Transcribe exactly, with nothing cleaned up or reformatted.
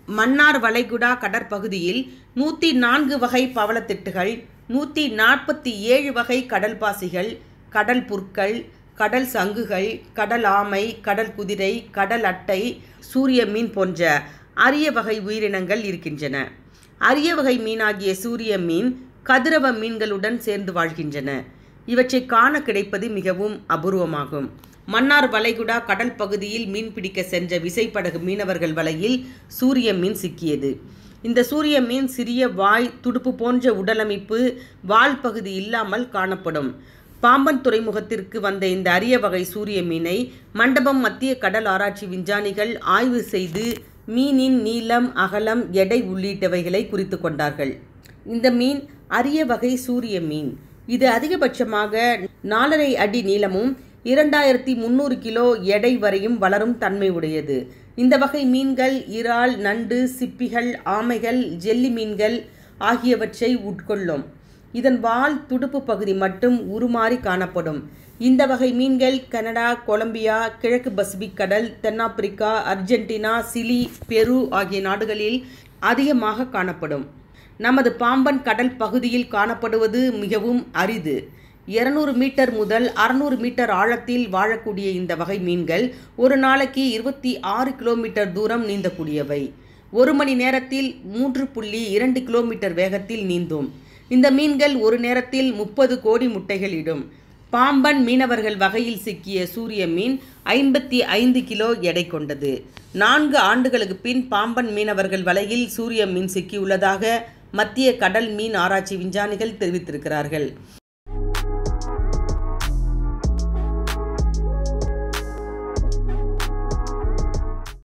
மன்னார் வளைகுடா கடற்பகுதியில் நூற்றி நான்கு வகை பவளத்திட்டுகள், நூற்றி நாற்பத்தி ஏழு வகை கடல் பாசிகள், கடல் புற்கள், கடல் சங்குகள், கடல் ஆமை, கடல் குதிரை, கடல் அட்டை, சூரிய மீன் போன்ற அரிய வகை உயிரினங்கள் இருக்கின்றன. அரிய வகை மீனாகிய சூரிய மீன் கதிரவ மீன்களுடன் சேர்ந்து வாழ்கின்றன. இவற்றை காண கிடைப்பது மிகவும் அபூர்வமாகும். மன்னார் வளைகுடா கடல் பகுதியில் மீன் பிடிக்க சென்ற விசைப்படகு மீனவர்கள் வலையில் சூரிய மீன் சிக்கியது. இந்த சூரிய மீன் சிறிய வாய், துடுப்பு போன்ற உடலமைப்பு, வால் பகுதி இல்லாமல் காணப்படும். பாம்பன் துறைமுகத்திற்கு வந்த இந்த அரிய வகை சூரிய மீனை மண்டபம் மத்திய கடல் ஆராய்ச்சி விஞ்ஞானிகள் ஆய்வு செய்து மீனின் நீளம், அகலம், எடை உள்ளிட்டவைகளை குறித்து கொண்டார்கள். இந்த மீன் அரிய வகை சூரிய மீன். இது அதிகபட்சமாக நாலரை அடி நீளமும் இரண்டாயிரத்தி முந்நூறு கிலோ எடை வரையும் வளரும் தன்மை உடையது. இந்த வகை மீன்கள் இறால், நண்டு, சிப்பிகள், ஆமைகள், ஜெல்லி மீன்கள் ஆகியவற்றை உட்கொள்ளும். இதன் வால், துடுப்பு பகுதி மட்டும் உருமாறி காணப்படும். இந்த வகை மீன்கள் கனடா, கொலம்பியா, கிழக்கு பசிபிக் கடல், தென்னாப்பிரிக்கா, அர்ஜென்டினா, சிலி, பெரு ஆகிய நாடுகளில் அதிகமாக காணப்படும். நமது பாம்பன் கடல் பகுதியில் காணப்படுவது மிகவும் அரிது. இருநூறு மீட்டர் முதல் அறுநூறு மீட்டர் ஆழத்தில் வாழக்கூடிய இந்த வகை மீன்கள் ஒரு நாளைக்கு இருபத்தி ஆறு கிலோமீட்டர் தூரம் நீந்தக்கூடியவை. ஒரு மணி நேரத்தில் மூன்று புள்ளி இரண்டு கிலோமீட்டர் வேகத்தில் நீந்தும். இந்த மீன்கள் ஒரு நேரத்தில் முப்பது கோடி முட்டைகள் இடும். பாம்பன் மீனவர்கள் வகையில் சிக்கிய சூரிய மீன் ஐம்பத்தி ஐந்து கிலோ எடை கொண்டது. நான்கு ஆண்டுகளுக்கு பின் பாம்பன் மீனவர்கள் வலையில் சூரிய மீன் சிக்கியுள்ளதாக மத்திய கடல் மீன் ஆராய்ச்சி விஞ்ஞானிகள் தெரிவித்திருக்கிறார்கள்.